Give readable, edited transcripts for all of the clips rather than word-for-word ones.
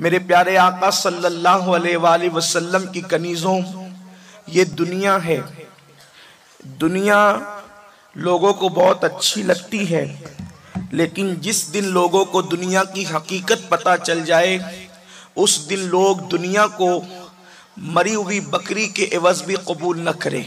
मेरे प्यारे आका सल्लल्लाहु अलैहि वसल्लम की कनीज़ों, ये दुनिया है। दुनिया लोगों को बहुत अच्छी लगती है, लेकिन जिस दिन लोगों को दुनिया की हकीकत पता चल जाए, उस दिन लोग दुनिया को मरी हुई बकरी के एवज भी कबूल न करें।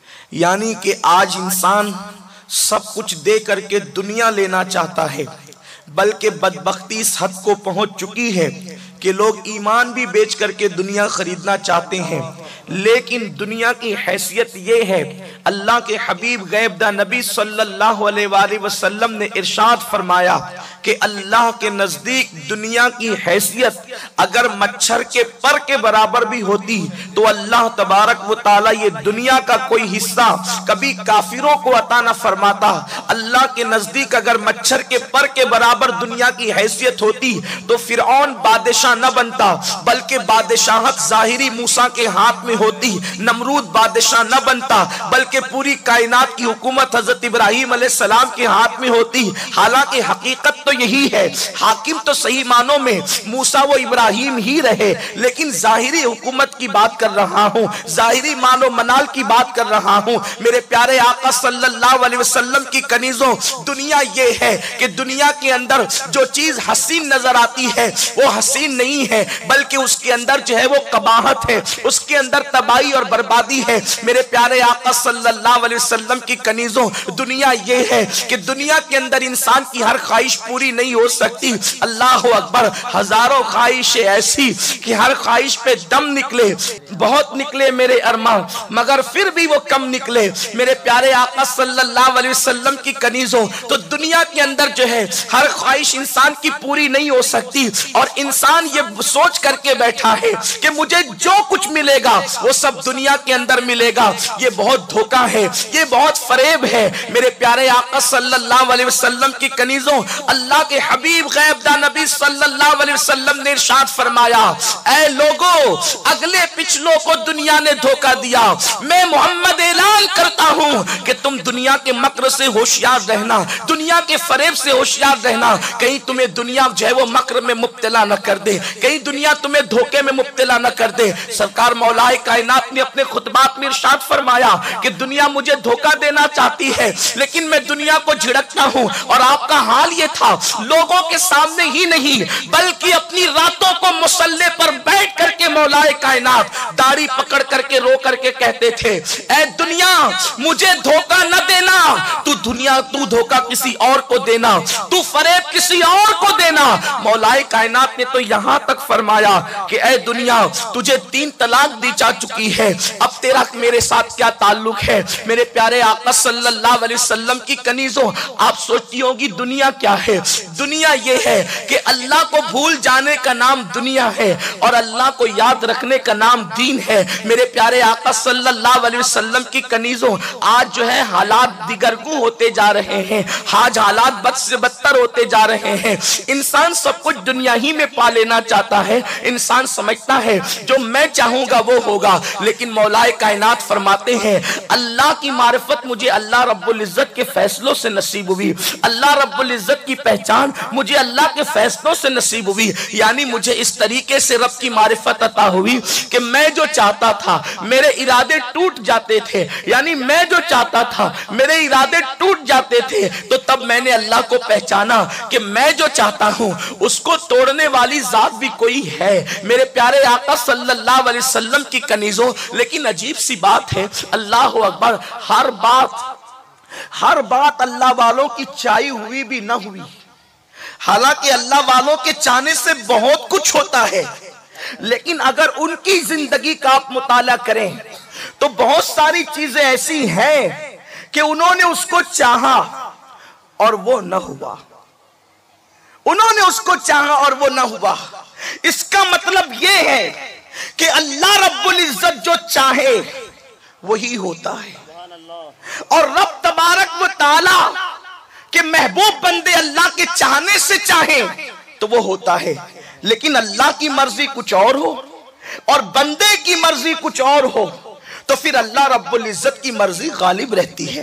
यानी कि आज इंसान सब कुछ दे करके दुनिया लेना चाहता है, बल्कि बदबख्ती इस हद को पहुंच चुकी है कि लोग ईमान भी बेच करके दुनिया खरीदना चाहते हैं। लेकिन दुनिया की हैसियत ये है, अल्लाह के हबीब गैबदा नबी सल्लल्लाहु अलैहि वसल्लम ने इरशाद फरमाया कि अल्लाह के नजदीक दुनिया की हैसियत अगर मच्छर के पर के बराबर भी होती तो अल्लाह तबारक व ताला ये दुनिया का कोई हिस्सा कभी काफिरों को अता न फरमाता। अल्लाह के नजदीक अगर मच्छर के पर के बराबर दुनिया की हैसियत होती तो फिरौन बादशाह न बनता, बल्कि बादशाहत जाहिरी मूसा के हाथ में होती। नमरूद बादशाह न बनता, बल्कि पूरी कायनात की हुकूमत हजरत इब्राहिम अलैहिस्सलाम के हाथ में होती। हालांकि हकीकत तो यही है, हाकिम तो सही मानों में मूसा वो इब्राहिम ही रहे, लेकिन जाहिरी हुकूमत की बात कर रहा हूँ, जाहिरी मानो मनाल की बात कर रहा हूँ। मेरे प्यारे आका सल्लल्लाहु अलैहि वसल्लम की कनीजों, दुनिया ये है कि दुनिया के अंदर जो चीज हसीन नजर आती है वो हसीन नहीं है, बल्कि उसके अंदर जो है वो कबाहत है, उसके अंदर तबाही और बर्बादी है। मेरे प्यारे आका सल्लल्लाहु अलैहि वसल्लम की कनीजों, दुनिया ये है कि दुनिया के अंदर इंसान की हर ख्वाहिश पूरी नहीं हो सकती। अल्लाह अकबर, हजारों ख्वाहिशें ऐसी कि हर ख्वाहिश पे दम निकले, बहुत निकले मेरे अरमान, मगर फिर भी वो कम निकले। मेरे प्यारे आका सल्लल्लाहु अलैहि वसल्लम की कनीजों, तो दुनिया के अंदर जो है हर ख्वाहिश इंसान की पूरी नहीं हो सकती, और इंसान ये सोच करके बैठा है कि मुझे जो कुछ मिलेगा वो सब दुनिया के अंदर मिलेगा। ये बहुत धोखा है, ये बहुत फरेब है। मेरे प्यारे आका सल्लल्लाहु अलैहि वसल्लम की कनीजों, अल्लाह के हबीब गैबदा नबी सल्लल्लाहु अलैहि वसल्लम ने इरशाद फरमाया, ऐ लोगों, अगले पिछलों को दुनिया ने धोखा दिया। मैं मोहम्मद ऐलान करता हूं कि तुम दुनिया के मक्र से होशियार रहना, दुनिया के फरेब से होशियार रहना। कहीं तुम्हें दुनिया जो है वो मक्र में मुब्तला न कर दे, कहीं दुनिया तुम्हें धोखे में मुब्तला न कर दे। सरकार मौलाए कायनात ने अपने खुतबात में इरशाद फरमाया कि दुनिया मुझे धोखा देना चाहती है, लेकिन मैं दुनिया को झिड़कता हूं। और आपका हाल ये था, लोगों के सामने ही नहीं बल्कि अपनी रातों को मुसल्ले पर बैठ करके मौलाए कायनात दाढ़ी पकड़ करके रो करके कहते थे, ऐ दुनिया मुझे धोखा न देना, तू धोखा किसी और को देना, तू फरेब किसी और को देना। मौलाए कायनात ने तो यहां तक फरमाया कि ऐ दुनिया, तुझे 3 तलाक दी जा चुकी है, अब तेरा मेरे साथ क्या ताल्लुक है। मेरे प्यारे आका सल्लल्लाहु अलैहि वसल्लम की कनीजों, आप सोचती होगी दुनिया क्या है। दुनिया ये है कि अल्लाह को भूल जाने का नाम दुनिया है और अल्लाह को याद रखने का नाम दीन है। मेरे प्यारे आका सल्लल्लाहु अलैहि वसल्लम की कनीजों, आज जो है हालात दिगरगू होते जा रहे हैं, आज हालात बद से बदतर होते जा रहे हैं। इंसान सब कुछ दुनिया ही में पा लेना चाहता है, इंसान समझता है जो मैं चाहूंगा वो होगा, लेकिन मौलाए कायनात फरमाते हैं, अल्लाह की मारिफत मुझे अल्लाह रब्बुल इज्जत के फैसलों से नसीब हुई, अल्लाह रब्बुल इज्जत की पहचान मुझे अल्लाह के फैसलों से नसीब हुई। यानी मुझे इस तरीके से रब की मारिफत अता हुई कि मैं जो चाहता था मेरे इरादे टूट जाते थे, यानी मैं जो चाहता था मेरे इरादे टूट जाते थे। तो तब मैंने अल्लाह को पहचाना कि मैं जो चाहता हूं उसको तोड़ने वाली जात भी कोई है। मेरे प्यारे आका सल्लल्लाहु अलैहि वसल्लम की कनीजों, लेकिन अजीब सी बात है, अल्लाह अकबर, हर बात अल्लाह वालों की चाही हुई भी ना हुई। हालांकि अल्लाह वालों के चाहने से बहुत कुछ होता है, लेकिन अगर उनकी जिंदगी का आप मुताला करें तो बहुत सारी चीजें ऐसी हैं कि उन्होंने उसको चाहा और वो न हुआ, उन्होंने उसको चाहा और वो न हुआ। इसका मतलब ये है कि अल्लाह रब्बुल इज्जत जो चाहे वही होता है, और रब तबारक व ताला के महबूब बंदे अल्लाह के चाहने से चाहे तो वो होता है। लेकिन अल्लाह की मर्जी कुछ और हो और बंदे की मर्जी कुछ और हो तो फिर अल्लाह रब्बुल इज्जत की मर्जी गालिब रहती है।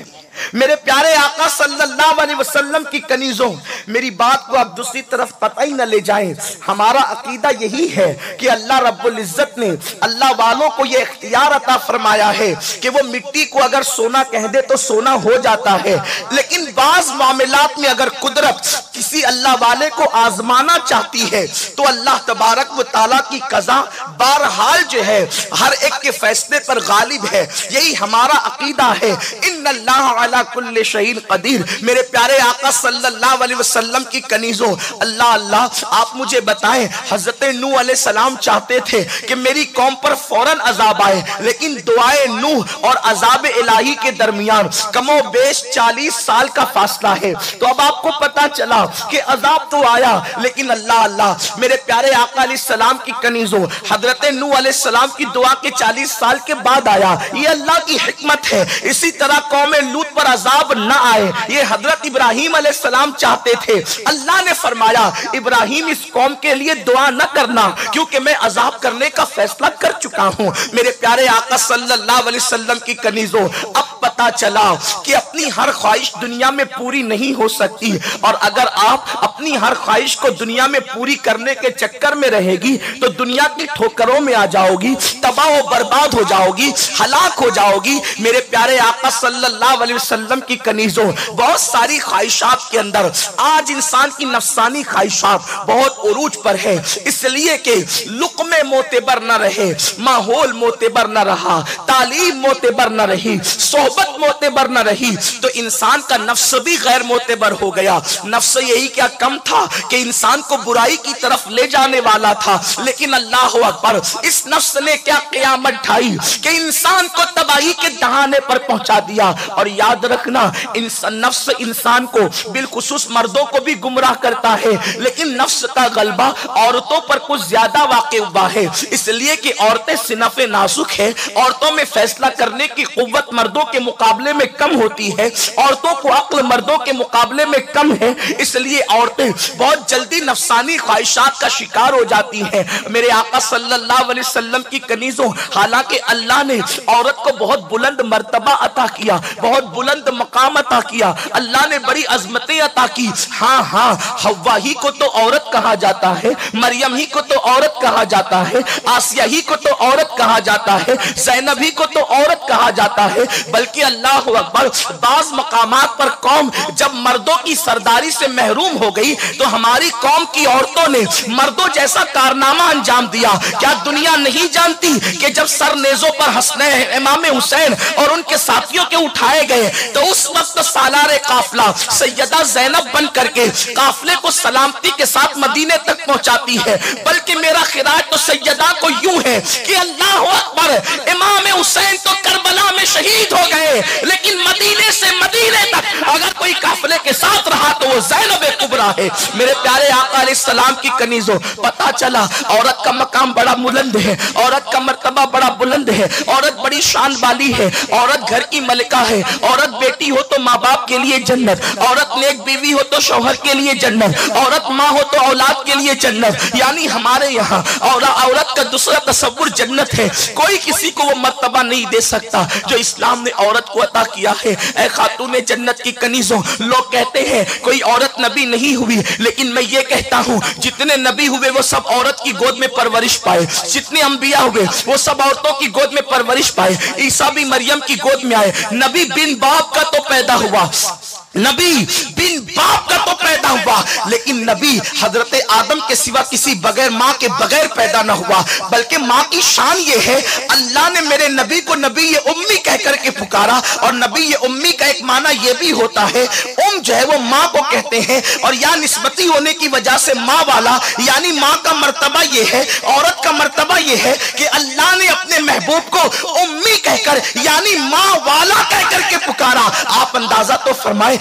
मेरे प्यारे आका सल्लल्लाहु अलैहि वसल्लम की कनीजों, मेरी बात को आप दूसरी तरफ पता ही न ले जाएं। हमारा अकीदा यही है कि अल्लाह रब्बुल इज्जत ने अल्लाह वालों को यह इख्तियार अता फरमाया है कि वो मिट्टी को अगर सोना कह दे तो सोना हो जाता है, लेकिन बाज मामलात में अगर कुदरत किसी अल्लाह वाले को आजमाना चाहती है तो अल्लाह तबारक व तआला की कज़ा बहरहाल जो है हर एक के फैसले पर गालिब है। यही हमारा अकीदा है। इन्नल्लाह अला कुल्लि शैइन कदीर। मेरे प्यारे आका सल्लल्लाहु अलैहि वसल्लम की कनीजों, अल्लाह अल्लाह आप मुझे बताएं, हजरत नूह अलैहि सलाम चाहते थे कि मेरी कौम पर फौरन अजाब आए, लेकिन दुआए नूह और अजाब इलाही के दरमियान कमो बेश 40 साल का फासला है। तो अब आपको पता चला कि अजाब तो आया, लेकिन अल्लाह अल्लाह मेरे प्यारे आका अलैहि सलाम की कनीजों, हजरत नूह अलैहि सलाम की दुआ के 40 साल के बाद आया। ये अल्लाह की हिकमत है। इसी तरह कौम लूत पर अजाब न आए, ये हजरत इब्राहिम अलैहिस्सलाम चाहते थे। अल्लाह ने फरमाया इब्राहिम इस कौम के लिए दुआ न करना, क्योंकि मैं अजाब करने का फैसला कर चुका हूं। मेरे प्यारे आका सल्लल्लाहु अलैहि वसल्लम की कनीजों, अब पता चला कि अपनी हर ख्वाहिश दुनिया में पूरी नहीं हो सकती, और अगर आप अपनी हर ख्वाहिश को दुनिया में पूरी करने के चक्कर में रहेगी तो दुनिया की ठोकरों में आ जाओगी, तबाह व बर्बाद हो जाओगी, हलाक हो जाओगी। मेरे प्यारे आका सल्लल्लाहु अलैहि वसल्लम की कनीजों, बहुत सारी ख्वाहिशात के अंदर आज इंसान की नफसानी ख्वाहिशात बहुत उरूज पर है, इसलिए कि लुक़मे मोतेबर न रहे, माहौल मोतेबर न रहा, तालीम मोतेबर न रही, सोहबत मोतेबर न रही, तो इंसान का नफ्स भी गैर मोतेबर हो गया। नफ्स यही क्या कम था कि इंसान को बुराई की तरफ ले जाने वाला था, लेकिन अल्लाह अकबर, इस नफ्स ने क्या क़यामत ढाई कि इंसान को तबाही के दहाने पर पहुंचा दिया। और याद रखना, नफ्स इंसान को बिलखुसूस मर्दों को भी गुमराह करता है, लेकिन नफ्स का गलबा औरतों पर कुछ ज्यादा वाक़ई हुआ है, इसलिए कि औरतें सिनफ़े नाजुक है, औरतों में फैसला करने की कुव्वत मर्दों के मुकाबले में कम होती है, औरतों को अक्ल मर्दों के मुकाबले में कम है, इसलिए औरतें बहुत जल्दी नफसानी ख्वाहिशात का शिकार हो जाती हैं। मेरे आका सल्लल्लाहु अलैहि वसल्लम की कनीजों, हालांकि अल्लाह ने औरत को बहुत बुलंद मर्तबा अता किया, बहुत बुलंद मकाम अता किया, अल्लाह ने बड़ी अजमतें अता की। हाँ हाँ, हव्वा ही को तो औरत कहा जाता है, मरियम ही को तो औरत कहा जाता है, आसिया ही को तो औरत कहा जाता है, ज़ैनब ही को तो औरत कहा जाता है, बल्कि अल्लाह अकबर, बाज मकामात पर कौम जब मर्दों की सरदारी से महरूम हो गई तो हमारी कौम की औरतों ने मर्दों जैसा कारनामा अंजाम दिया। क्या दुनिया नहीं जानती कि जब सरनेज़ों पर हसनैन इमाम हुसैन और उनके साथियों के उठाए गए तो उस वक्त सालारे काफिला सैयदा ज़ैनब बन करके काफिले को सलामती के साथ मदीने तक पहुंचाती है। बल्कि मेरा खिराज तो सैयदा को यूं है कि अल्लाह अकबर, इमाम हुसैन तो करबला में शहीद हो गए, लेकिन मदीने से मदीने तक अगर कोई काफिले के साथ रहा तो वो ज़ैनब कुबरा है। मेरे प्यारे आका अलैहिस्सलाम की कनीजों, पता चला औरत का मकाम बड़ा बुलंद है, औरत का मर्तबा बड़ा बुलंद है, औरत बड़ी शान वाली है, औरत घर की मलिका है, औरत बेटी हो तो माँ बाप के लिए जन्नत, औरत नेक बीवी हो तो शौहर के लिए जन्नत, औरत माँ हो तो औलाद के लिए जन्नत। यानी हमारे यहाँ औरत का दूसरा तस्वुर जन्नत है। कोई किसी को वो मर्तबा नहीं दे सकता जो इस्लाम ने औरत को अता किया है। ऐ खातूने जन्नत की कनीजों, लोग कहते हैं कोई औरत नबी नहीं हुई, लेकिन मैं ये कहता हूँ जितने नबी हुए वो सब औरत की गोद में परवरिश पाए, जितने अंबिया हुए वो सब औरतों की गोद में परवरिश पाए। ईसा भी मरियम की गोद में आए। नबी बिन बाप का तो पैदा हुआ, नबी बिन बाप का तो पैदा हुआ, लेकिन नबी हजरत आदम के सिवा किसी बगैर माँ के बगैर पैदा न हुआ। बल्कि माँ की शान ये है, अल्लाह ने मेरे नबी को नबी ये उम्मी कह करके पुकारा, और नबी ये उम्मी का एक माना ये भी होता है, जो है वो माँ को कहते हैं, और या निस्बती होने की वजह से माँ वाला, यानी माँ का मर्तबा ये है, औरत का मर्तबा ये है कि अल्लाह ने अपने महबूब को उम्मी कहकर यानी माँ वाला कहकर के पुकारा। आप अंदाजा तो फरमाए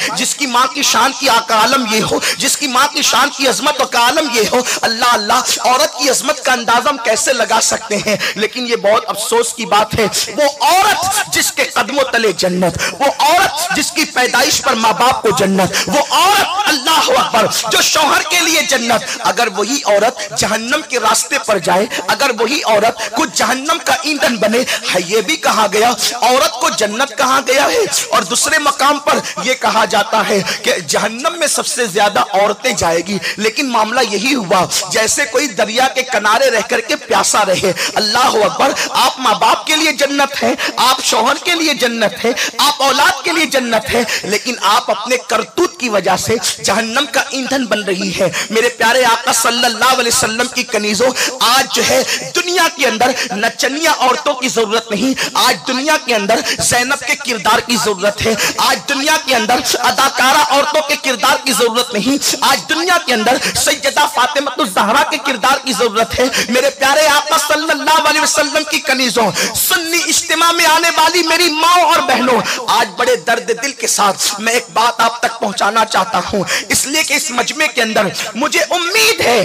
जिसकी माँ की शान की आलम ये हो, जिसकी माँ की शान की अजमत का आलम ये हो। अल्लाह अल्लाह, औरत की अजमत का अंदाजा हम कैसे लगा सकते हैं। लेकिन ये बहुत अफसोस की बात है, वो औरत जिसके कदमों तले जन्नत, वो औरत जिसकी पैदाइश पर माँ बाप को जन्नत, वो औरत अल्लाह अकबर जो शौहर के लिए जन्नत, अगर वही औरत जहन्नम के रास्ते पर जाए, अगर वही औरत कुछ जहन्नम का ईंधन बने, है ये भी कहा गया औरत को जन्नत कहा गया है। और दूसरे मकाम पर यह कहा जाता है कि जहन्नम में सबसे ज्यादा औरतें जाएगी। लेकिन मामला यही हुआ जैसे कोई दरिया के किनारे रह करके प्यासा रहे। अल्लाह अकबर, आप माँ बाप के लिए जन्नत है, आप शौहर के लिए जन्नत है, आप औलाद के लिए जन्नत है, लेकिन आप अपने करतूत की वजह से जहन्नम का ईंधन बन रही है। मेरे प्यारे आका सल्लल्लाहु अलैहि वसल्लम की कनीजों, आज जो है दुनिया के अंदर नचनिया औरतों की जरूरत नहीं, आज दुनिया के अंदर ज़ैनब के किरदार की जरूरत है। आज दुनिया के अंदर अदाकारा औरतों के किरदार की जरूरत नहीं, आज दुनिया के अंदर सैयदा फातिमातुज़ ज़हरा के किरदार की जरूरत है। मेरे प्यारे आका सल्लल्लाहु अलैहि वसल्लम की कनीजों, सुन्नी इज्तिमा में आने वाली मेरी माँ और बहनों, आज बड़े दर्द दिल के साथ मैं एक बात आप तक पहुंचाना चाहता हूं, इसलिए कि इस मजमे के अंदर मुझे उम्मीद है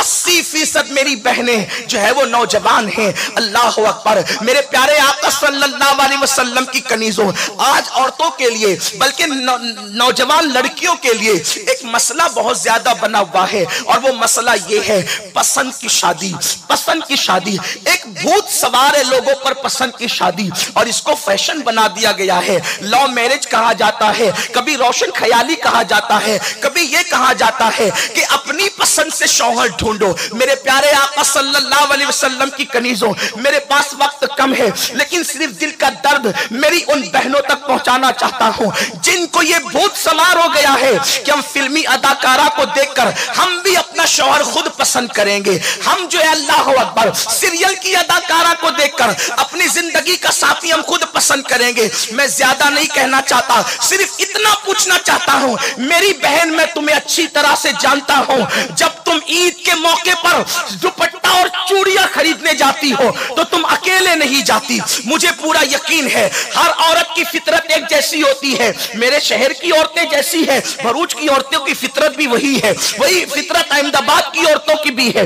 80% मेरी बहनें जो है वो नौजवान हैं। अल्लाह अकबर, मेरे प्यारे आका सल्लल्लाहु अलैहि वसल्लम की कनीजों, आज औरतों के लिए बल्कि नौजवान लड़कियों के लिए एक मसला बहुत ज्यादा बना हुआ है, और वो मसला ये है पसंद की शादी। पसंद की शादी एक भूत सवार है लोगों पर, पसंद की शादी, और इसको फैशन बना दिया गया है। लव मैरिज कहा जाता है, कभी रोशन ख्याली कहा जाता है, कभी यह कहा जाता है कि अपनी पसंद से शौहर ढूंढो। मेरे प्यारे आका सल्लल्लाहु अलैहि वसल्लम की कनीजों, मेरे पास वक्त कम है, लेकिन सिर्फ दिल का दर्द मेरी उन बहनों तक पहुंचाना चाहता हूं जिनको ये भूत सवार हो गया है कि हम फिल्मी अदाकारा को देखकर हम भी अपना शौहर खुद पसंद करेंगे। हम जो है अल्लाह अकबर सीरियल की अदाकारा को देखकर अपनी जिंदगी का साथी हम खुद पसंद करेंगे। मैं ज्यादा नहीं कहना चाहता, सिर्फ इतना पूछना चाहता हूं, मेरी बहन मैं तुम्हें अच्छी तरह से जानता हूं, जब तुम ईद के मौके पर दुपट्टा और चूड़ियां खरीदने जाती हो तो तुम अकेले नहीं जाती। मुझे पूरा यकीन है हर औरत की फितरत एक जैसी होती है। मेरे शहर की औरतें जैसी है, भरूच की औरतों की फितरत भी वही है, वही फितरत अहमदाबाद की औरतों की भी है,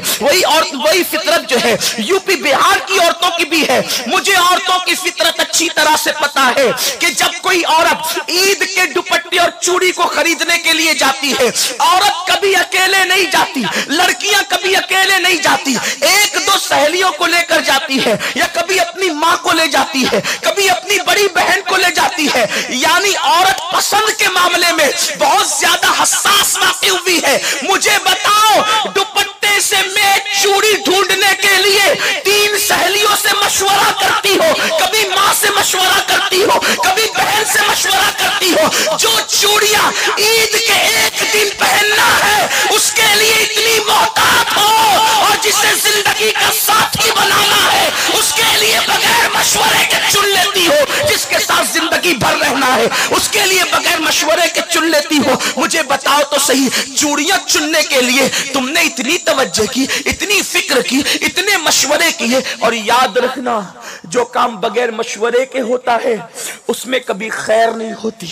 वही फितरत जो है यूपी बिहार की औरतों की भी है। मुझे औरतों की फितरत अच्छी तरह से पता है कि जब कोई औरत ईद के दुपट्टे और चूड़ी को खरीदने के लिए जाती है, औरत कभी अकेले नहीं जाती, लड़कियां कभी अकेले नहीं जाती, एक दो सहेलियों को लेकर जाती है, या कभी अपनी माँ को ले जाती है, कभी अपनी बड़ी बहन को ले जाती है। यानी औरत पसंद के मामले में बहुत ज्यादा हसास वाक़ई हुई है। मुझे बताओ, दुपट्टे से मैं चूड़ी ढूंढने के लिए 3 सहेलियों से मशवरा करती हो, कभी माँ से मशवरा करती हो, कभी बहन से मशवरा करती हो। जो चूड़ियां ईद के एक दिन पहनना है उसके लिए इतनी मोहतात हो, और जिसे जिंदगी का साथी बनाना है उसके लिए बगैर मशवरे के चुन लेती हो, जिसके साथ जिंदगी भर रहना है उसके लिए बगैर मशवरे के चुन लेती हो। मुझे बताओ तो सही, चूड़ियां चुनने के लिए तुमने इतनी तवज्जो की, इतनी फिक्र की, इतने मशवरे किए, और याद रखना जो काम बगैर मशवरे के होता है उसमें कभी खैर नहीं होती,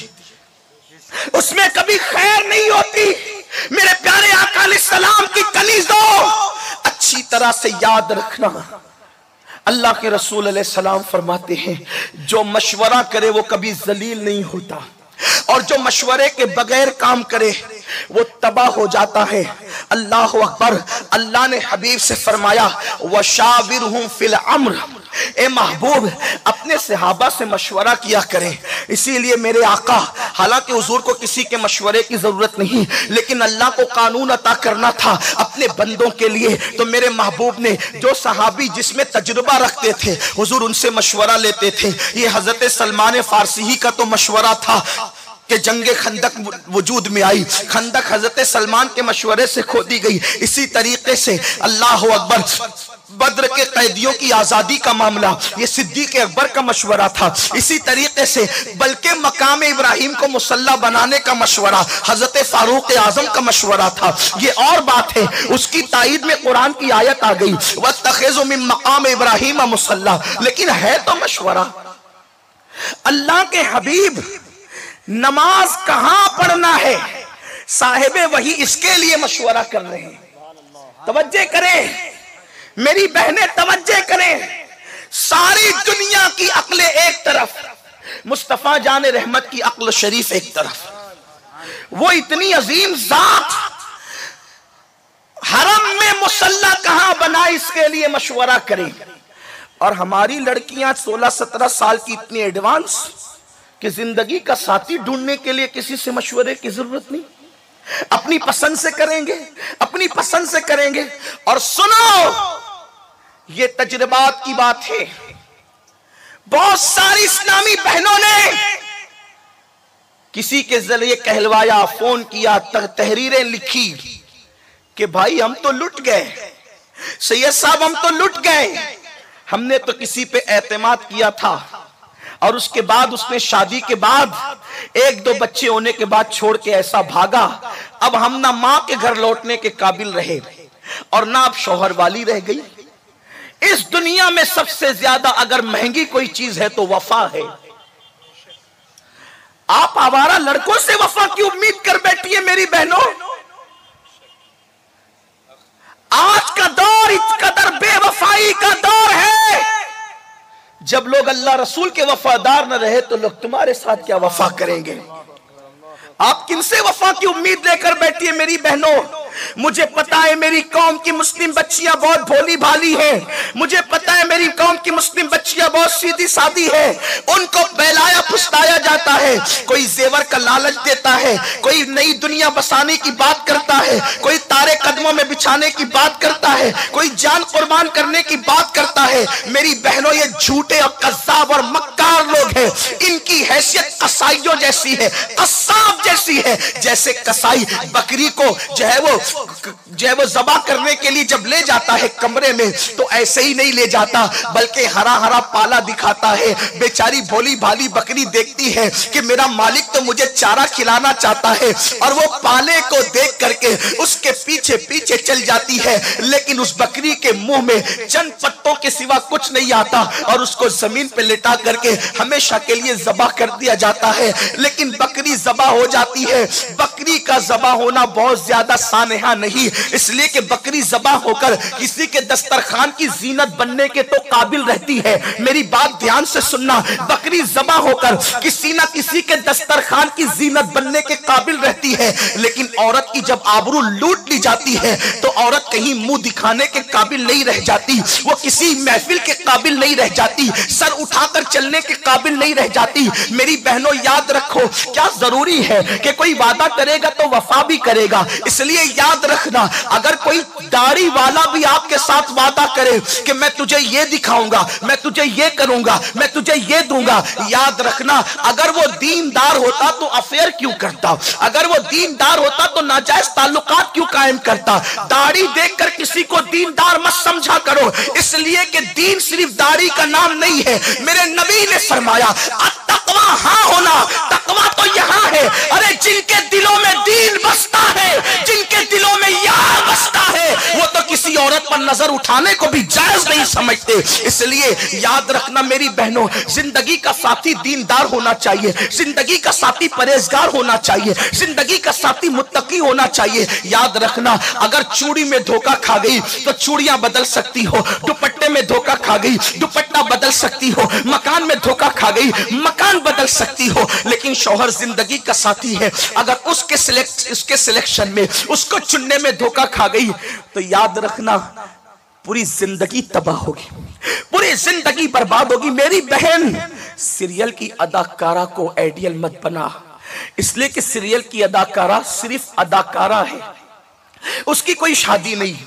उसमें कभी खैर नहीं होती। मेरे प्यारे आका अलैहिस्सलाम की कनीज़ों, अच्छी तरह से याद रखना, अल्लाह के रसूल अलैहिस्सलाम फरमाते हैं जो मशवरा करे वो कभी जलील नहीं होता, और जो मशवरे के बगैर काम करे वो तबाह हो जाता है। अल्लाह अकबर, अल्लाह ने हबीब से फरमाया वशाविरहुम फिल अम्र, ए महबूब अपने सहाबा से मशवरा किया करें। इसीलिए मेरे आका, हालांकि हुजूर को किसी के मशवरे की जरूरत नहीं, लेकिन अल्लाह को कानून अता करना था अपने बंदों के लिए, तो मेरे महबूब ने जो सहाबी जिसमें तजुर्बा रखते थे हुजूर उनसे मशवरा लेते थे। ये हजरत सलमान फारसी ही का तो मशवरा था कि जंगे खंदक वजूद में आई, खंदक हजरत सलमान के मशवरे से खोदी गई। इसी तरीके से अल्लाह अकबर बद्र के कैदियों की आजादी का मामला ये सिद्दीक अकबर का मशवरा था। इसी तरीके से बल्कि मकाम इब्राहिम को मुसल्ला बनाने का मशवरा हजरत फारूक आजम का मशवरा था। ये और बात है, उसकी ताईद में कुरान की आयत आ गई वत्तखिज़ू मिन मकाम इब्राहिम मुसल्ला, लेकिन है तो मशवरा। अल्लाह के हबीब नमाज कहां पढ़ना है, साहिबे वही इसके लिए मशवरा कर रहे हैं। तवज्जो करें मेरी बहनें, तवज्जो करें। सारी दुनिया की अक्लें एक तरफ, मुस्तफा जाने रहमत की अक्ल शरीफ एक तरफ। वो इतनी अजीम जात हरम में मुसल्ला कहां बना, इसके लिए मशवरा करें। और हमारी लड़कियां 16-17 साल की इतनी एडवांस कि जिंदगी का साथी ढूंढने के लिए किसी से मशवरे की जरूरत नहीं, अपनी पसंद से करेंगे, अपनी पसंद से करेंगे। और सुनो, ये तजर्बात की बात है, बहुत सारी इस्लामी बहनों ने किसी के जरिए कहलवाया, फोन किया, तहरीरें लिखी कि भाई हम तो लुट गए, सैयद साहब हम तो लुट गए, हमने तो किसी पे एतमाद किया था और उसके बाद उसने शादी के बाद 1-2 बच्चे होने के बाद छोड़ के ऐसा भागा, अब हम ना मां के घर लौटने के काबिल रहे और ना अब शौहर वाली रह गई। इस दुनिया में सबसे ज्यादा अगर महंगी कोई चीज है तो वफा है। आप आवारा लड़कों से वफा की उम्मीद कर बैठी है मेरी बहनों। आज का दौर इस कदर बेवफाई का दौर है, जब लोग अल्लाह रसूल के वफादार न रहे तो लोग तुम्हारे साथ क्या वफा करेंगे। आप किनसे वफा की उम्मीद लेकर बैठी है मेरी बहनों। मुझे पता है मेरी कौम की मुस्लिम बच्चियां बहुत भोली भाली हैं, मुझे पता है मेरी कौम की मुस्लिम बच्चियां बहुत सीधी सादी है। उनको बहलाया फुसलाया जाता है, कोई जेवर का लालच देता है, कोई नई दुनिया बसाने की बात करता है, कोई तारे कदमों में बिछाने की बात करता है, कोई जान कुर्बान करने की बात करता है। मेरी बहनों, ये झूठे और कज़्ज़ाब और मक्कार लोग हैं। इनकी हैसियत कसाइयों जैसी है, कसाब जैसी है। जैसे कसाई बकरी को जो है वो ज़बा करने के लिए जब ले जाता है कमरे में, तो ऐसे ही नहीं ले जाता, बल्कि हरा हरा पाला दिखाता है। बेचारी भोली भाली बकरी देखती है कि मेरा मालिक तो मुझे चारा खिलाना चाहता है, और वो पाले को देख करके उसके पीछे पीछे चल जाती है। लेकिन उस बकरी के मुंह में चंद पत्तों के सिवा कुछ नहीं आता, और उसको जमीन पे लेटा करके हमेशा के लिए ज़बा कर दिया जाता है। लेकिन बकरी ज़बा हो जाती है। बकरी का ज़बा होना बहुत ज्यादा सानेहा नहीं, इसलिए कि बकरी ज़बा होकर किसी के दस्तरखान की जीनत बनने के तो काबिल रहती है। मेरी बात ध्यान से सुनना, बकरी ज़बा होकर किसी ना किसी के दस्तरखान की जीनत बनने के काबिल रहती है। लेकिन औरत की जब आबरू लूट ली जाती है तो औरत कहीं मुंह दिखाने के काबिल नहीं रह जाती, वो किसी महफिल के काबिल नहीं रह जाती, सर उठाकर चलने के काबिल नहीं रह जाती। मेरी बहनों, याद रखो, क्या जरूरी है कि कोई वादा करेगा तो वफा भी करेगा। इसलिए याद रखना, अगर कोई दाढ़ी वाला भी आपके साथ वादा करे कि मैं तुझे ये दिखाऊंगा, मैं तुझे ये करूंगा, मैं तुझे ये दूंगा, याद रखना, अगर वो दीनदार होता तो अफेयर क्यों करता, अगर वो दीनदार होता तो नाजायज ताल्लुकात क्यों कायम करता। दाढ़ी देखकर किसी को दीनदार मत समझा करो, इसलिए कि दीन सिर्फ दाढ़ी का नाम नहीं है। मेरे नबी ने फरमाया, तकवा हाँ होना, तकवा तो यहाँ है। अरे जिनके दिलों में दीन बसता है, जिनके दिलों में यार बसता है, वो तो किसी औरत पर नजर उठाने को भी जायज नहीं समझते। इसलिए याद रखना मेरी बहनों, जिंदगी का साथी दीनदार होना चाहिए, जिंदगी का साथी परहेजगार होना चाहिए, जिंदगी का साथी मुत्तकी होना चाहिए। याद रखना, अगर चूड़ी में धोखा खा गई तो चूड़ियां बदल सकती हो, दुपट्टे में धोखा खा गई दुपट्टा बदल सकती हो, मकान में धोखा खा गई मकान बदल सकती हो। लेकिन शौहर जिंदगी का साथी है, अगर उसके सिलेक्शन में, उसको चुनने में धोखा खा गई तो याद रखना पूरी जिंदगी तबाह होगी, पूरी जिंदगी बर्बाद होगी। मेरी बहन, सीरियल की अदाकारा को आइडियल मत बना, इसलिए कि सीरियल की अदाकारा सिर्फ अदाकारा है, उसकी कोई शादी नहीं,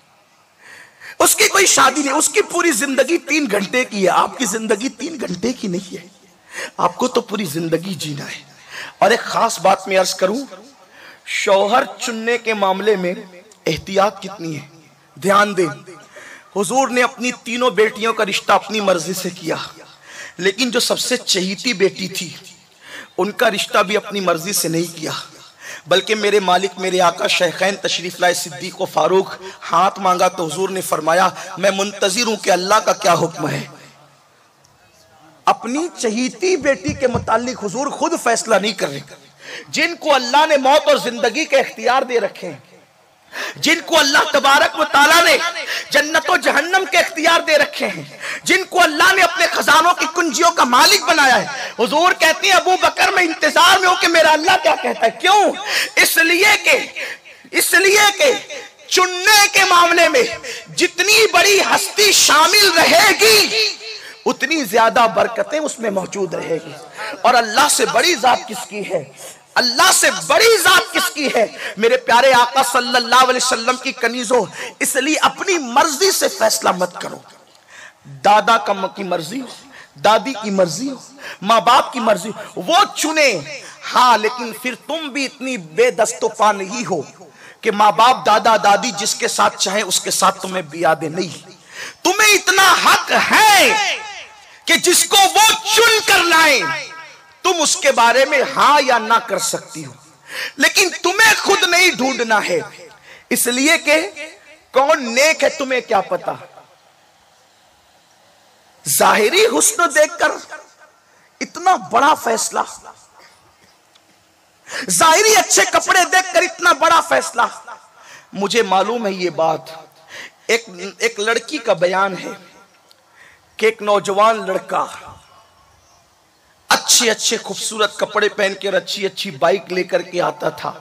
उसकी कोई शादी नहीं, उसकी पूरी जिंदगी 3 घंटे की है। आपकी जिंदगी 3 घंटे की नहीं है, आपको तो पूरी जिंदगी जीना है। और एक खास बात मैं अर्ज करूं, शौहर चुनने के मामले में एहतियात कितनी है, ध्यान दें। हुजूर ने अपनी तीनों बेटियों का रिश्ता अपनी मर्जी से किया, लेकिन जो सबसे चहीती बेटी थी उनका रिश्ता भी अपनी मर्जी से नहीं किया, बल्कि मेरे मालिक मेरे आका शेखैन तशरीफ लाए सिद्दीक व फारूक हाथ मांगा तो हुजूर ने फरमाया, मैं मुंतजिर हूं कि अल्लाह का क्या हुक्म है। अपनी चहीती बेटी के मुतालिक हुजूर खुद फैसला नहीं कर रहे। जिनको अल्लाह ने मौत और जिंदगी के इख्तियार दे रखे हैं, जिनको अल्लाह तबारक व तआला ने जन्नत और जहन्नम के इख्तियार दे रखे हैं, जिनको अल्लाह ने अपने खजानों की कुंजियों का मालिक बनाया है, हुजूर कहते हैं अबू बकर मैं इंतजार में हूं कि मेरा अल्लाह क्या कहता है। क्यों? इसलिए के चुनने के मामले में जितनी बड़ी हस्ती शामिल रहेगी उतनी ज्यादा बरकतें उसमें मौजूद रहेगी। और अल्लाह से बड़ी जात किसकी है? अल्लाह से बड़ी जात किसकी है? मेरे प्यारे आका सल्लल्लाहु अलैहि वसल्लम की कनीजों, इसलिए अपनी मर्जी से फैसला मत करो। दादा की मर्जी हो, दादी की मर्जी हो, माँ बाप की मर्जी हो, वो चुने। हाँ, लेकिन फिर तुम भी इतनी बेदस्तोपा नहीं हो कि माँ बाप दादा दादी जिसके साथ चाहे उसके साथ तुम्हें बियादे नहीं। तुम्हें इतना हक है कि जिसको वो चुन कर लाए तुम उसके बारे में हाँ या ना कर सकती हो, लेकिन तुम्हें खुद नहीं ढूंढना है। इसलिए कि कौन नेक है तुम्हें क्या पता। जाहिरी हुस्न देखकर इतना बड़ा फैसला, जाहिरी अच्छे कपड़े देखकर इतना बड़ा फैसला। मुझे मालूम है ये बात। एक लड़की का बयान है कि एक नौजवान लड़का अच्छे खूबसूरत कपड़े पहन कर अच्छी अच्छी बाइक लेकर के आता था।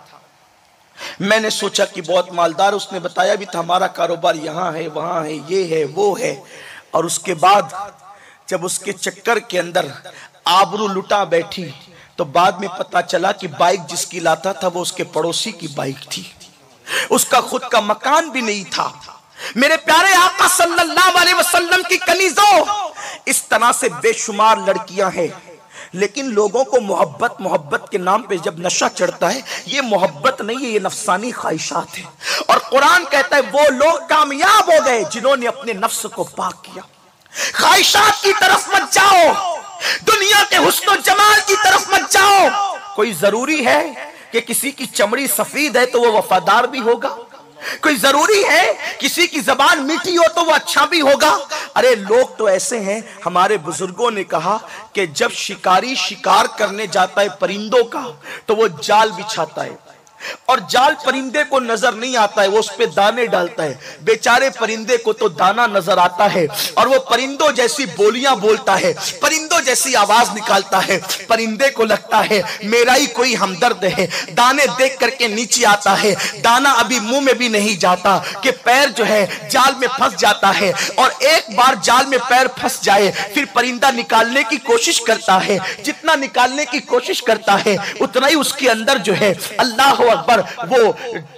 मैंने सोचा कि बहुत मालदार, उसने बताया भी था हमारा कारोबार यहाँ है वहां है, ये है वो है। और उसके बाद जब उसके चक्कर के अंदर आबरू लुटा बैठी तो बाद में पता चला कि बाइक जिसकी लाता था वो उसके पड़ोसी की बाइक थी, उसका खुद का मकान भी नहीं था। मेरे प्यारे आका सल्लल्लाहु अलैहि वसल्लम की कनीजों, इस तरह से बेशुमार लड़कियां हैं, लेकिन लोगों को मोहब्बत के नाम पे जब नशा चढ़ता है, ये मोहब्बत नहीं है, ये नफसानी ख्वाहिशात है। और कुरान कहता है वो लोग कामयाब हो गए जिन्होंने अपने नफ्स को पाक किया। ख्वाहिशात की तरफ मत जाओ, दुनिया के हुस्न और जमाल की तरफ मत जाओ। कोई जरूरी है कि किसी की चमड़ी सफेद है तो वो वफादार भी होगा? कोई जरूरी है किसी की जबान मीठी हो तो वो अच्छा भी होगा? अरे लोग तो ऐसे हैं, हमारे बुजुर्गों ने कहा कि जब शिकारी शिकार करने जाता है परिंदों का तो वो जाल बिछाता है और जाल परिंदे को नजर नहीं आता है, वो उस पे दाने डालता है। बेचारे परिंदे को तो दाना नजर आता है और वो परिंदों जैसी बोलियां बोलता है, परिंदों जैसी आवाज निकालता है। परिंदे को लगता है मेरा ही कोई हमदर्द है, दाने देख करके नीचे आता है, दाना अभी मुंह में भी नहीं जाता कि पैर जो है जाल में फंस जाता है। और एक बार जाल में पैर फंस जाए फिर परिंदा निकालने की कोशिश करता है, जितना निकालने की कोशिश करता है उतना ही उसके अंदर जो है अल्लाह अकबर वो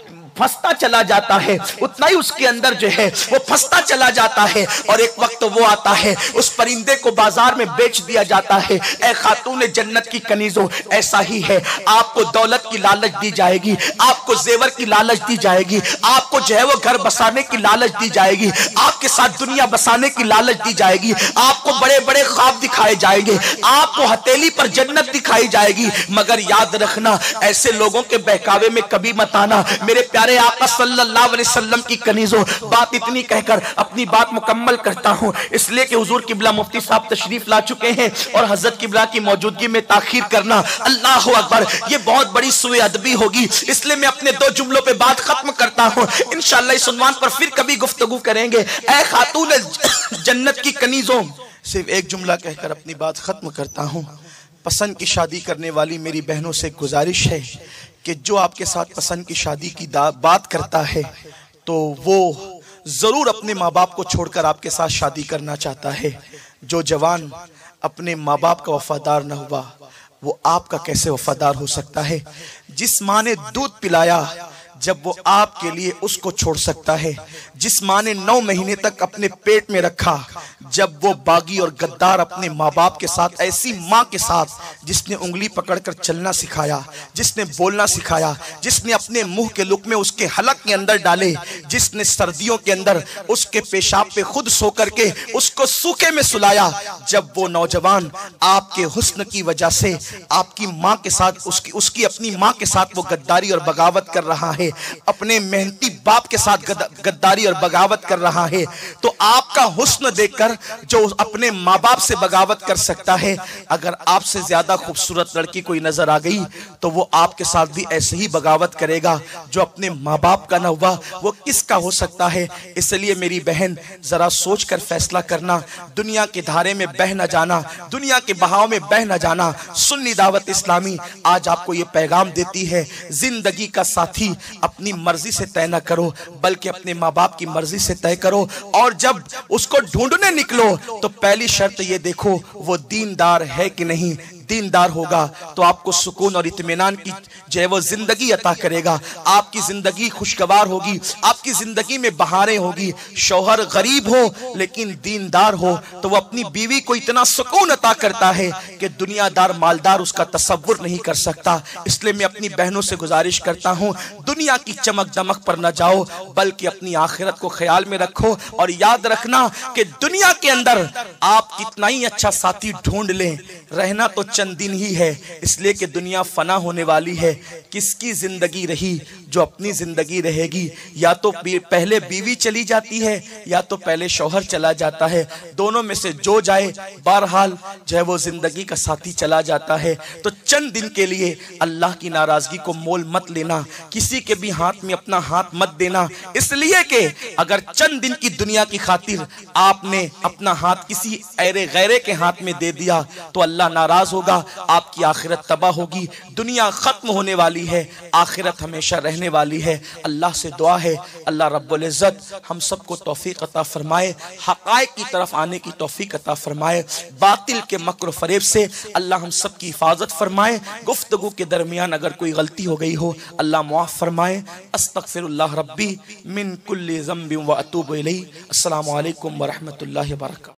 फंसता चला जाता है, उतना ही उसके अंदर जो है वो फंसता चला जाता है। और एक वक्त वो आता है उस परिंदे को बाजार में बेच दिया जाता है। ऐ खातून जन्नत की कनीजों, ऐसा ही है, आपको दौलत की लालच दी जाएगी, आपको जेवर की लालच दी जाएगी, आपको जो है वो घर बसाने की लालच दी जाएगी, आपके साथ दुनिया बसाने की लालच दी जाएगी, आपको बड़े बड़े ख्वाब दिखाए जाएंगे, आपको हथेली पर जन्नत दिखाई जाएगी। मगर याद रखना ऐसे लोगों के बहकावे में कभी मत आना। मेरे प्यारे आका सल्लल्लाहु अलैहि वसल्लम की कनीजों, बात इतनी कहकर अपनी बात मुकम्मल करता हूं, इसलिए कि हुजूर किबला मुफ्ती साहब तशरीफ ला चुके हैं और हजरत किबला की मौजूदगी में ताखीर करना, अल्लाह अकबर, ये बहुत बड़ी सुए अदबी होगी। इसलिए मैं अपने दो जुमलों पे बात खत्म करता हूं, इंशाअल्लाह इस उन्वान पर फिर कभी गुफ्तगू करेंगे। ऐ खातून जन्नत की कनीजों, सिर्फ एक जुमला कहकर अपनी बात खत्म करता हूं। पसंद की शादी करने वाली मेरी बहनों से गुजारिश है कि जो आपके साथ पसंद की शादी की बात करता है तो वो जरूर अपने माँ बाप को छोड़कर आपके साथ शादी करना चाहता है। जो जवान अपने माँ बाप का वफादार न हुआ वो आपका कैसे वफादार हो सकता है? जिस माँ ने दूध पिलाया जब वो आपके लिए उसको छोड़ सकता है, जिस माँ ने 9 महीने तक अपने पेट में रखा, जब वो बागी और गद्दार अपने माँ बाप के साथ, ऐसी माँ के साथ जिसने उंगली पकड़कर चलना सिखाया, जिसने बोलना सिखाया, जिसने अपने मुंह के लुक़मे उसके हलक के अंदर डाले, जिसने सर्दियों के अंदर उसके पेशाब पे खुद सो करके उसको सूखे में सुलाया, जब वो नौजवान आपके हुस्न की वजह से आपकी माँ के साथ उसकी अपनी माँ के साथ वो गद्दारी और बगावत कर रहा है, है, अपने मेहनती बाप के साथ गद्दारी और बगावत कर रहा है, तो आपका हुस्न देखकर जो अपने माँ बाप से बगावत कर सकता है, अगर आपसे ज्यादा खूबसूरत लड़की कोई नजर आ गई तो वो आपके साथ भी ऐसे ही बगावत करेगा। जो अपने माँ बाप का न हुआ वो किसका हो सकता है? इसलिए मेरी बहन, जरा सोच कर फैसला करना, दुनिया के धारे में बह न जाना, दुनिया के बहाव में बह न जाना। सुन्नी दावत इस्लामी आज आपको ये पैगाम देती है, जिंदगी का साथी अपनी मर्जी से तय न करो, बल्कि अपने माँ बाप की मर्जी से तय करो। और जब उसको ढूंढने निकलो तो पहली शर्त ये देखो वो दीनदार है कि नहीं। दीनदार होगा तो आपको सुकून और इत्मीनान की जो है वो जिंदगी अता करेगा, आपकी जिंदगी खुशगवार होगी, आपकी जिंदगी में बहारें होगी। शौहर गरीब हो लेकिन दीनदार हो तो वो अपनी बीवी को इतना सुकून अता करता है कि दुनियादार मालदार उसका तसव्वुर नहीं कर सकता। इसलिए मैं अपनी बहनों से गुजारिश करता हूँ, दुनिया की चमक दमक पर न जाओ, बल्कि अपनी आखिरत को ख्याल में रखो। और याद रखना कि दुनिया के अंदर आप कितना ही अच्छा साथी ढूंढ लें, रहना तो चंद दिन ही है, इसलिए कि दुनिया फना होने वाली है। किसकी जिंदगी रही जो अपनी जिंदगी रहेगी? या तो पहले बीवी चली जाती है या तो पहले शौहर चला जाता है, दोनों में से जो जाए बहरहाल जो है वो जिंदगी का साथी चला जाता है। तो चंद दिन के लिए अल्लाह की नाराजगी को मोल मत लेना, किसी के भी हाथ में अपना हाथ मत देना, इसलिए कि अगर चंद दिन की दुनिया की खातिर आपने अपना हाथ किसी ऐरे गैरे के हाथ में दे दिया तो अल्लाह नाराज होगा, आपकी आखिरत तबाह होगी। दुनिया खत्म होने वाली है, आखिरत हमेशा रहने वाली है। अल्लाह से दुआ है अल्लाह रब्बुल इज्जत हम सबको तौफीक अता फरमाए, हक़ाइक़ की तरफ आने की तौफीक अता फरमाए, बातिल के मक्र फरेब से अल्लाह हम सब की हिफाजत फरमाए। गुफ्तगू के दरमियान अगर कोई गलती हो गई हो अल्लाह मुआफ़ फरमाए। अस्तग़फिरुल्लाह रब्बी मिन कुल्लि ज़ंबिन व अतूबु इलैहि। अस्सलामु अलैकुम व रहमतुल्लाहि व बरकातहू।